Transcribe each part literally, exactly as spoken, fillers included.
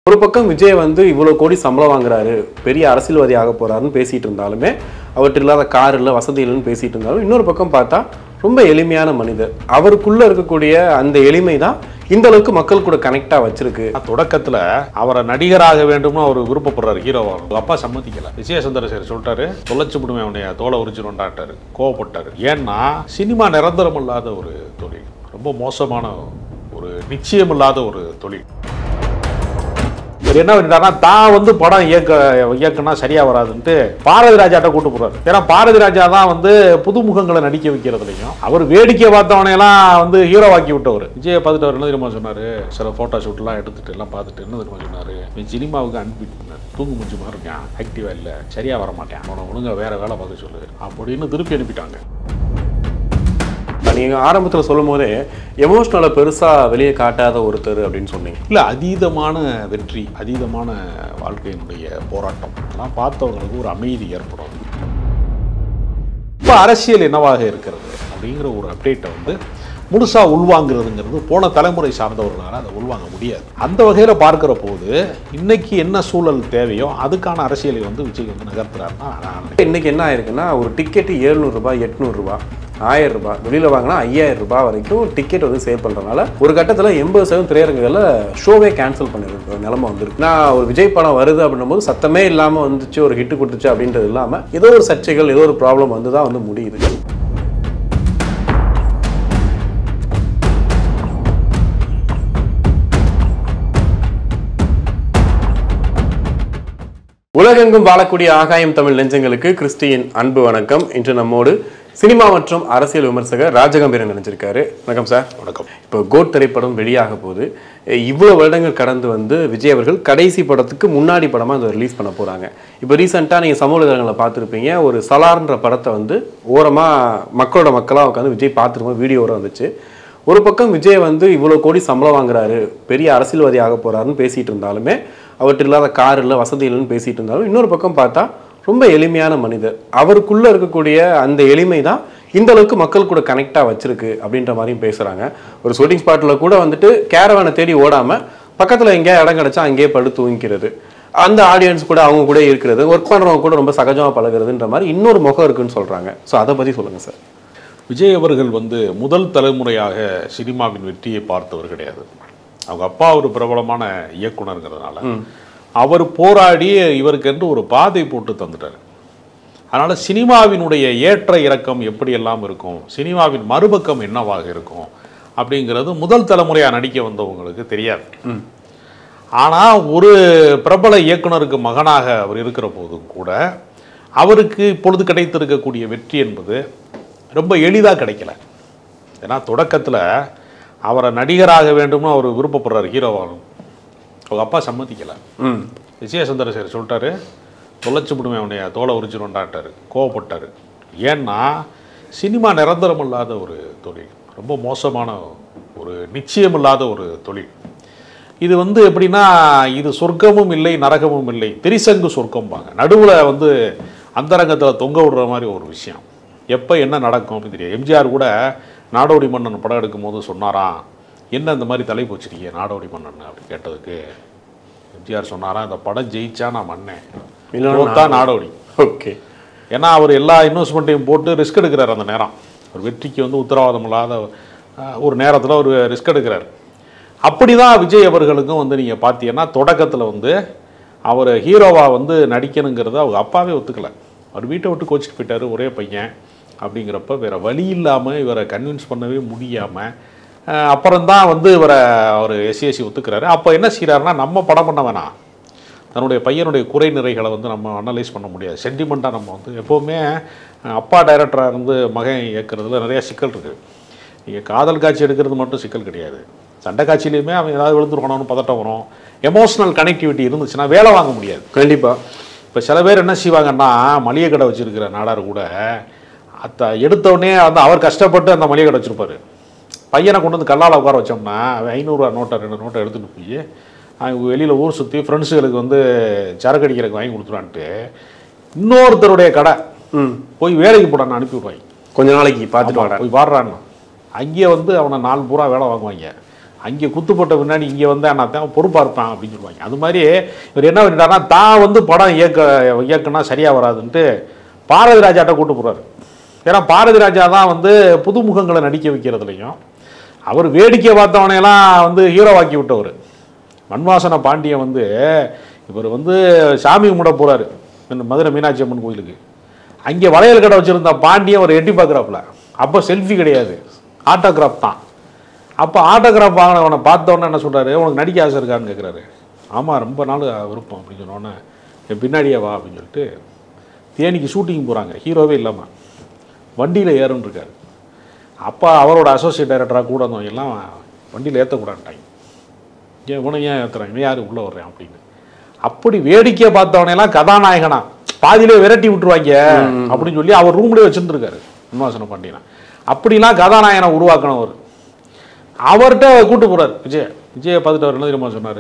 ஒரு பக்கம் விஜய் வந்து இவ்வளவு கோடி சம்பளம் வாங்குறாரு, பெரிய அரசியல்வாதி ஆக போறாருன்னு பேசிட்டு இருந்தாலுமே, அவர்கிட்ட இல்லாத கார் இல்ல, வசதி இல்லைன்னு பேசிட்டு இருந்தாலும், இன்னொரு பக்கம் பார்த்தா ரொம்ப எளிமையான மனிதர். அவருக்குள்ள இருக்கக்கூடிய அந்த எளிமை தான் இந்த அளவுக்கு மக்கள் கூட கனெக்டா வச்சிருக்கு. தொடக்கத்துல அவரை நடிகராக வேண்டும்னு அவர் விருப்பப்படுறாரு ஹீரோவாக. அப்பா சம்மதிக்கல. விஜய சந்திரசேகர் சொல்லிட்டாரு, தொலைச்சு விடுமே அவனைய தோலை உரிச்சிருண்டாட்டாரு, கோவப்பட்டாரு. ஏன்னா சினிமா நிரந்தரம் இல்லாத ஒரு தொழில், ரொம்ப மோசமான ஒரு நிச்சயம் இல்லாத ஒரு தொழில். என்ன பண்ணிட்டாருன்னா, தான் வந்து படம் இயக்க இயக்குனா சரியா வராதுன்ட்டு பாரதி ராஜாட்ட கூட்டு போறாரு. ஏன்னா பாரதி ராஜா தான் வந்து புதுமுகங்களை நடிக்க வைக்கிறதுலையும், அவர் வேடிக்கை பார்த்தவனையெல்லாம் வந்து ஹீரோவாக்கி விட்டவர். விஜயை பார்த்துட்டு அவர் என்ன தெரியுமா சொன்னாரு, சில போட்டோ ஷூட்லாம் எடுத்துட்டு எல்லாம் பார்த்துட்டு என்ன தெரியுமா சொன்னாரு, சினிமாவுக்கு அனுப்பிட்டு பண்ணாரு, தூங்கு முடிஞ்சு மாதிரி இருக்கான், ஆக்டிவா இல்லை, சரியா வர மாட்டேன், அவனை ஒழுங்கா வேற வேலை பார்க்க சொல்லு அப்படின்னு திருப்பி அனுப்பிட்டாங்க. நீங்க ஆரம்பத்துல சொல்லும் போதே எமோஷனலை பெருசா வெளியே காட்டாத ஒருத்தர் அப்படின்னு சொன்னீங்க. இல்ல, அதீதமான வெற்றி, அதீதமான வாழ்க்கையினுடைய போராட்டம் எல்லாம் பார்த்தவங்களுக்கு ஒரு அமைதி ஏற்படும். இப்போ அரசியல் என்னவாக இருக்கிறது அப்படிங்கிற ஒரு அப்டேட்டை வந்து முழுசா உள்வாங்கிறதுங்கிறது போன தலைமுறை சார்ந்தவர்களால் அதை உள்வாங்க முடியாது. அந்த வகையில் பார்க்கிற போது இன்னைக்கு என்ன சூழல் தேவையோ அதுக்கான அரசியலை வந்து விஜய் வந்து நகர்த்துறாருன்னா, இன்னைக்கு என்ன ஆயிருக்குன்னா, ஒரு டிக்கெட்டு ஏழுநூறு ரூபாய் எட்நூறு ரூபாய் ஆயிரம் ரூபாய் வெளியில் வாங்கினா ஐயாயிரம் ரூபாய் வரைக்கும் டிக்கெட் வந்து சேவ் பண்ணுறதுனால ஒரு கட்டத்தில் எண்பது சதவீதம் திரையரங்குகளில் ஷோவே கேன்சல் பண்ணிருக்கு நிலைமை வந்துருக்கு. நான் ஒரு விஜய் படம் வருது அப்படின்னும் போது சத்தமே இல்லாமல் வந்துச்சு, ஒரு ஹிட்டு கொடுத்துச்சு அப்படின்றது இல்லாமல் ஏதோ ஒரு சர்ச்சைகள், ஏதோ ஒரு ப்ராப்ளம் வந்து தான் வந்து முடியுது. உலகெங்கும் வாழக்கூடிய ஆகாயம் தமிழ் நெஞ்சங்களுக்கு கிறிஸ்டியின் அன்பு வணக்கம். இன்று நம்மோடு சினிமா மற்றும் அரசியல் விமர்சகர் ராஜகம்பீரன் நினைச்சிருக்காரு. வணக்கம் சார். வணக்கம். இப்போ கோட் திரைப்படம் வெளியாக போகுது. இவ்வளோ வருடங்கள் கடந்து வந்து விஜய் அவர்கள் கடைசி படத்துக்கு முன்னாடி படமாக அதை ரிலீஸ் பண்ண போகிறாங்க. இப்போ ரீசெண்டாக நீங்கள் சமூக ஊடகங்களில் பார்த்துருப்பீங்க, ஒரு சலார்ன்ற படத்தை வந்து ஓரமாக மக்களோட மக்களாக உட்காந்து விஜய் பார்த்துருப்போம், வீடியோட வந்துச்சு. ஒரு பக்கம் விஜய் வந்து இவ்வளோ கோடி சம்பளம் வாங்குறாரு, பெரிய அரசியல்வாதி ஆக போகிறாருன்னு பேசிகிட்டு இருந்தாலுமே, அவர்கிட்ட இல்லாத கார் இல்லை, வசதி இல்லைன்னு பேசிகிட்டு இருந்தாலும், இன்னொரு பக்கம் பார்த்தா ரொம்ப எளிமையான மனிதர். அவருக்குள்ளே இருக்கக்கூடிய அந்த எளிமை தான் இந்த அளவுக்கு மக்கள் கூட கனெக்டாக வச்சிருக்கு அப்படின்ற மாதிரியும் பேசுகிறாங்க. ஒரு ஷூட்டிங் ஸ்பாட்டில் கூட வந்துட்டு கேரவானை தேடி ஓடாமல் பக்கத்தில் எங்கேயா இடம் கிடச்சா அங்கேயே படுத்து தூங்கிக்கிறது, அந்த ஆடியன்ஸ் கூட அவங்க கூட இருக்கிறது, ஒர்க் பண்ணுறவங்க கூட ரொம்ப சகஜமாக பழகிறதுன்ற மாதிரி இன்னொரு முகம் இருக்குன்னு சொல்கிறாங்க. ஸோ அதை பற்றி சொல்லுங்கள் சார். விஜய் அவர்கள் வந்து முதல் தலைமுறையாக சினிமாவின் வெற்றியை பார்த்தவர் கிடையாது. அவங்க அப்பா ஒரு பிரபலமான இயக்குனருங்கிறதுனால அவர் போராடி இவருக்கென்று ஒரு பாதை போட்டு தந்துட்டார். அதனால் சினிமாவினுடைய ஏற்ற இறக்கம் எப்படியெல்லாம் இருக்கும், சினிமாவின் மறுபக்கம் என்னவாக இருக்கும் அப்படிங்கிறது முதல் தலைமுறையாக நடிக்க வந்தவங்களுக்கு தெரியாது. ஆனால் ஒரு பிரபல இயக்குனருக்கு மகனாக அவர் இருக்கிற போதும் கூட அவருக்கு இப்பொழுது கிடைத்திருக்கக்கூடிய வெற்றி என்பது ரொம்ப எளிதாக கிடைக்கல. ஏன்னா தொடக்கத்தில் அவரை நடிகராக வேண்டும்னு அவர் விருப்பப்படுறாரு ஹீரோவாகும். அவங்க அப்பா சம்மதிக்கலை. ம் விஜய சந்திரசேகர் சொல்லிட்டாரு, தொலைச்சு விடுமே அவனைய தோலை உரிச்சிருண்டாட்டாரு, கோவப்பட்டார். ஏன்னா சினிமா நிரந்தரம் இல்லாத ஒரு தொழில், ரொம்ப மோசமான ஒரு நிச்சயம் இல்லாத ஒரு தொழில். இது வந்து எப்படின்னா, இது சொர்க்கமும் இல்லை நரகமும் இல்லை, திரிசங்கு சொர்க்கம்பாங்க. நடுவில் வந்து அந்தரங்கத்தில் தொங்க விடுற மாதிரி ஒரு விஷயம். எப்போ என்ன நடக்கும் அப்படின்னு தெரியாது. எம்ஜிஆர் கூட நாடோடி மன்னன் படம் எடுக்கும் போது சொன்னாராம், என்ன இந்த மாதிரி தலைப்பு வச்சிருக்கீங்க நாடோடி மன்னன் அப்படின்னு கேட்டதுக்கு எம்ஜிஆர் சொன்னாராம், இந்த படம் ஜெயிச்சா நான் மன்னேன், இல்லைன்னா நாடோடி. ஓகே. ஏன்னா அவர் எல்லா இன்வெஸ்ட்மெண்ட்டையும் போட்டு ரிஸ்க் எடுக்கிறார். அந்த நேரம் ஒரு வெற்றிக்கு வந்து உத்தரவாதம் இல்லாத ஒரு நேரத்தில் ஒரு ரிஸ்க் எடுக்கிறார். அப்படி தான் விஜய் அவர்களுக்கும் வந்து நீங்கள் பார்த்தீங்கன்னா தொடக்கத்தில் வந்து அவர் ஹீரோவாக வந்து நடிக்கணுங்கிறத அவங்க அப்பாவே ஒத்துக்கலை. அவர் வீட்டை விட்டு கோச்சிட்டு போயிட்டார், ஒரே பையன் அப்படிங்கிறப்ப வேறு வழி இல்லாமல் இவரை கன்வின்ஸ் பண்ணவே முடியாமல் அப்புறம்தான் வந்து இவரை அவர் எஸ்சிஎஸ்சி ஒத்துக்கிறாரு. அப்போ என்ன செய்கிறாருன்னா, நம்ம படம் பண்ண வேணாம், தன்னுடைய பையனுடைய குறை நிறைகளை வந்து நம்ம அனலைஸ் பண்ண முடியாது, சென்டிமெண்ட்டாக நம்ம வந்து எப்போவுமே அப்பா டைரக்டராக இருந்து மகன் இயக்கிறதுல நிறையா சிக்கல் இருக்குது. நீங்கள் காதல் காட்சி எடுக்கிறது மட்டும் சிக்கல் கிடையாது, சண்டை காட்சியிலையுமே அவன் ஏதாவது விழுந்துருக்கணும்னு பதட்டம் வரும். எமோஷ்னல் கனெக்டிவிட்டி இருந்துச்சுன்னா வேலை வாங்க முடியாது. கண்டிப்பாக. இப்போ சில பேர் என்ன செய்வாங்கன்னா, மளிகை கடை வச்சுருக்கிற நாடார் கூட அத்த எடுத்தவுடனே வந்து அவர் கஷ்டப்பட்டு அந்த மளிகை கடை வச்சுருப்பார். பையனை கொண்டு வந்து கல்லால் உட்கார வச்சோம்னா அவன் ஐநூறுரூவா நோட்டை ரெண்டு நோட்டை எடுத்துகிட்டு போய் அவங்க வெளியில் ஊர் சுற்றி ஃப்ரெண்ட்ஸுகளுக்கு வந்து சரக்கு அடிக்கிறதுக்கு வாங்கி கொடுத்துருவான்ட்டு இன்னொருத்தருடைய கடை போய் வேலைக்கு போடான்னு அனுப்பி விடுவாங்க. கொஞ்ச நாளைக்கு பார்த்துட்டு வாங்க போய் வாடுறான்னு அங்கேயே வந்து அவனை நாலு பூரா வேலை வாங்குவாங்க. அங்கே குத்துப்பட்ட பின்னாடி இங்கே வந்தா நான் தான் பொறுப்பாக இருப்பேன் அப்படின்னு சொல்லுவாங்க. அது மாதிரி இவர் என்ன பண்ணிட்டாருன்னா தான் வந்து படம் இயக்க இயக்குனா சரியாக வராதுன்ட்டு பாரதி ராஜாட்ட கூட்டு போகிறாரு. ஏன்னா பாரதி ராஜா தான் வந்து புதுமுகங்களை நடிக்க வைக்கிறதுலையும் அவர் வேடிக்கை பார்த்தவனையெல்லாம் வந்து ஹீரோவாக்கி விட்டவர். மண்வாசன பாண்டியன் வந்து இவர் வந்து சாமி கும்பிட போகிறாரு இந்த மதுரை மீனாட்சி அம்மன் கோயிலுக்கு. அங்கே வளையல் கடை வச்சுருந்த பாண்டியன் ஒரு எட்டி பார்க்குறாப்புல. அப்போ செல்ஃபி கிடையாது, ஆட்டோகிராஃப் தான். அப்போ ஆட்டோகிராஃப் வாங்கினவனை பார்த்தவொன்னே என்ன சொல்கிறாரு, உனக்கு நடிக்க ஆசை இருக்கான்னு கேட்குறாரு. ஆமாம் ரொம்ப நாள் விருப்பம் அப்படின்னு சொன்னோன்னே என் பின்னாடியே வா அப்படின்னு சொல்லிட்டு தேனிக்கு ஷூட்டிங் போகிறாங்க, ஹீரோவே இல்லாமல் வண்டியில் ஏறுன்னு இருக்காரு. அப்போ அவரோட அசோசியேட் டைரக்டராக கூட இருந்தவங்க எல்லாம் வண்டியில் ஏற்றக்கூடாதுட்டாங்க. ஏன் இவனை ஏன் ஏற்றுறாங்க, யார் உள்ளே வர்றேன் அப்படின்னு. அப்படி வேடிக்கை பார்த்தவனையெல்லாம் கதாநாயகனா பாதியிலே விரட்டி விட்டுருவாங்க அப்படின்னு சொல்லி அவர் ரூம்லேயே வச்சுருந்துருக்காரு மண்வாசன பாண்டியனா. அப்படிலாம் கதாநாயகனை உருவாக்கணவர். அவர்கிட்ட கூட்டு போகிறார் விஜய். விஜயை பார்த்துட்டு அவர் என்ன தெரியுமா சொன்னார்,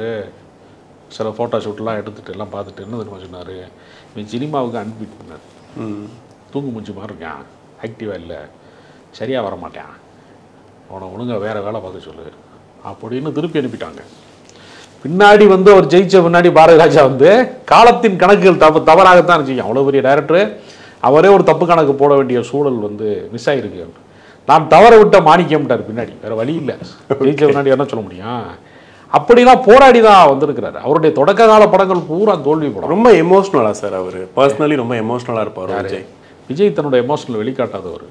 சில ஃபோட்டோ ஷூட்லாம் எடுத்துகிட்டு எல்லாம் பார்த்துட்டு என்ன தெரியுமா சொன்னார், இவன் சினிமாவுக்கு அன்பிட் பண்ணார், தூங்கு மூஞ்சி மாதிரி இருக்கான், ஆக்டிவாக இல்லை, சரியாக வர மாட்டேன், அவனை ஒழுங்காக வேறு வேலை பார்க்க சொல்லு அப்படின்னு திருப்பி அனுப்பிட்டாங்க. பின்னாடி வந்து அவர் ஜெயிச்ச பின்னாடி பாரதி ராஜா வந்து காலத்தின் கணக்குகள் தப்பு தவறாகத்தான் செய்யும். அவ்வளோ பெரிய டைரக்டரு அவரே ஒரு தப்பு கணக்கு போட வேண்டிய சூழல் வந்து மிஸ் ஆகிருக்கு. நான் தவற விட்ட மாணிக்கம்ட்டார் பின்னாடி, வேறு வழி இல்லை. ஜெயிச்ச பின்னாடி என்ன சொல்ல முடியும். அப்படிலாம் போராடி தான் வந்திருக்கிறாரு. அவருடைய தொடக்க கால படங்கள் பூரா தோல்வி படம். ரொம்ப எமோஷ்னலா சார் அவர் பர்சனலி ரொம்ப எமோஷ்னலாக இருப்பார் விஜய். விஜய் தன்னோட எமோஷனல் வெளிக்காட்டாதவர்.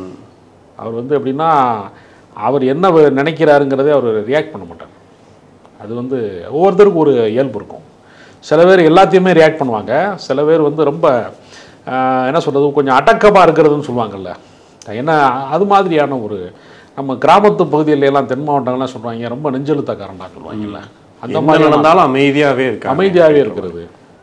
அவர் வந்து எப்படின்னா அவர் என்ன நினைக்கிறாருங்கிறதே அவர் ரியாக்ட் பண்ண மாட்டார். அது வந்து ஒவ்வொருத்தருக்கும் ஒரு இயல்பு இருக்கும். சில பேர் எல்லாத்தையுமே ரியாக்ட் பண்ணுவாங்க, சில பேர் வந்து ரொம்ப என்ன சொல்கிறது கொஞ்சம் அடக்கமாக இருக்கிறதுன்னு சொல்லுவாங்கள்ல, என்ன அது மாதிரியான ஒரு நம்ம கிராமத்து பகுதியிலெல்லாம் தென் மாவட்டங்கள்லாம் சொல்லுவாங்க ரொம்ப நெஞ்செழுத்தக்காரன்டா சொல்லுவாங்கல்ல, அந்த மாதிரி நடந்தாலும் அமைதியாகவே இருக்கு, அமைதியாகவே இருக்கிறது,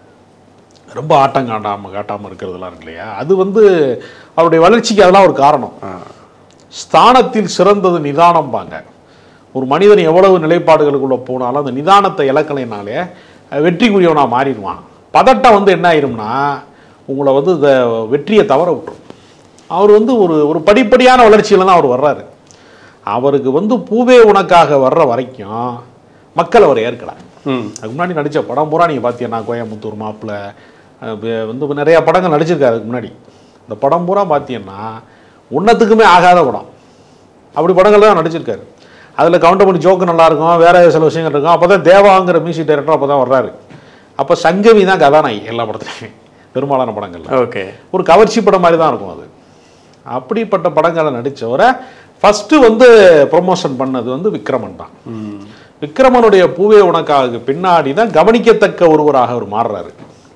ரொம்ப ஆட்டம் காட்டாமல் காட்டாமல் இருக்கிறதுலாம் இருக்கு இல்லையா. அது வந்து அவருடைய வளர்ச்சிக்கு அதெல்லாம் ஒரு காரணம். ஸ்தானத்தில் சிறந்தது நிதானம் பாங்க. ஒரு மனிதன் எவ்வளவு நிலைப்பாடுகளுக்குள்ளே போனாலும் அந்த நிதானத்தை இலக்கலைனாலே வெற்றிக்குரியவனாக மாறிடுவான். பதட்டம் வந்து என்ன ஆயிரும்னா உங்களை வந்து இந்த வெற்றியை தவற விட்டுரும். அவர் வந்து ஒரு ஒரு படிப்படியான வளர்ச்சியில் தான் அவர் வர்றாரு. அவருக்கு வந்து பூவே உனக்காக வர்ற வரைக்கும் மக்கள் அவர் ஏற்கலாம். அதுக்கு முன்னாடி நடித்த படம் பூரா நீங்கள் பார்த்தீங்கன்னா கோயம்புத்தூர் மாப்பிள்ளை வந்து நிறையா படங்கள் நடிச்சிருக்காரு. அதுக்கு முன்னாடி இந்த படம் பூரா பார்த்தீங்கன்னா ஒன்றத்துக்குமே ஆகாத படம், அப்படி படங்கள் தான் நடிச்சிருக்காரு. அதில் கவுண்டர் பண்ணி ஜோக்கு நல்லாயிருக்கும், வேறு சில விஷயங்கள் இருக்கும். அப்போ தான் தேவாங்கிற மியூசிக் டைரக்டர் அப்போ தான் வர்றாரு. அப்போ சங்கவி தான் கதாநாயகி எல்லா படத்துலையுமே, பெரும்பாலான படங்கள்ல. ஓகே, ஒரு கவர்ச்சி படம் மாதிரி தான் இருக்கும் அது. அப்படிப்பட்ட படங்களை நடித்தவரை ஃபஸ்ட்டு வந்து ப்ரொமோஷன் பண்ணது வந்து விக்ரமன் தான். விக்ரமனுடைய பூவே உனக்காக பின்னாடி தான் கவனிக்கத்தக்க ஒருவராக அவர் மாறுறாரு.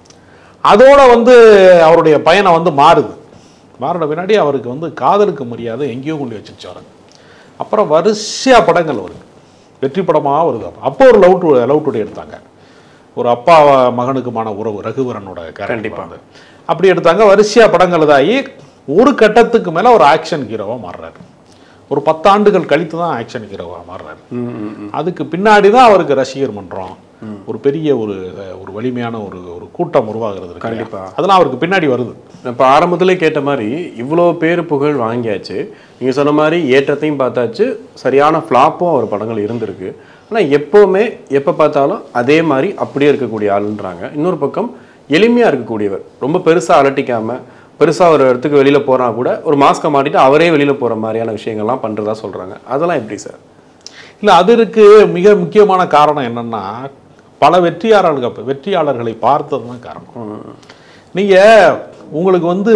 அதோட வந்து அவருடைய பயணம் வந்து மாறுது. மாறின பின்னாடி அவருக்கு வந்து காதலுக்கு மரியாதை எங்கேயோ கொண்டு வச்சுருச்சாரு. அப்புறம் வரிசையாக படங்கள் வருது, வெற்றி படமாக வருது. அப்போ ஒரு லவ் டு லவ் டுடே எடுத்தாங்க, ஒரு அப்பா மகனுக்குமான உறவு, ரகுவரனோட கண்டிப்பாக அப்படி எடுத்தாங்க. வரிசையாக படங்கள் இதாகி ஒரு கட்டத்துக்கு மேலே ஒரு ஆக்ஷன் ஹீரோவாக மாறுறாரு. ஒரு பத்தாண்டுகள் கழித்து தான் ஆக்ஷன் ஹீரோவாக மாறுறாரு. அதுக்கு பின்னாடி தான் அவருக்கு ரசிகர் மன்றம், ஒரு பெரிய ஒரு ஒரு வலிமையான ஒரு ஒரு கூட்டம் உருவாகிறது. கண்டிப்பாக அதெல்லாம் அவருக்கு பின்னாடி வருது. இப்போ ஆரம்பத்திலே கேட்ட மாதிரி இவ்வளோ பேர் புகழ் வாங்கியாச்சு, நீங்கள் சொன்ன மாதிரி ஏற்றத்தையும் பார்த்தாச்சு, சரியான ஃப்ளாப்பும் அவர் படங்கள் இருந்திருக்கு. ஆனால் எப்போவுமே எப்போ பார்த்தாலும் அதே மாதிரி அப்படியே இருக்கக்கூடிய ஆளுன்றாங்க. இன்னொரு பக்கம் எளிமையாக இருக்கக்கூடியவர், ரொம்ப பெருசாக அலட்டிக்காமல், பெருசாக ஒரு இடத்துக்கு வெளியில் போகிறா கூட ஒரு மாஸ்கை மாட்டிட்டு அவரே வெளியில் போகிற மாதிரியான விஷயங்கள்லாம் பண்ணுறதா சொல்கிறாங்க. அதெல்லாம் எப்படி சார்? இல்லை, அதற்கு மிக முக்கியமான காரணம் என்னென்னா பல வெற்றியாளர்கள் வெற்றியாளர்களை பார்த்தது தான் காரணம். நீங்கள் உங்களுக்கு வந்து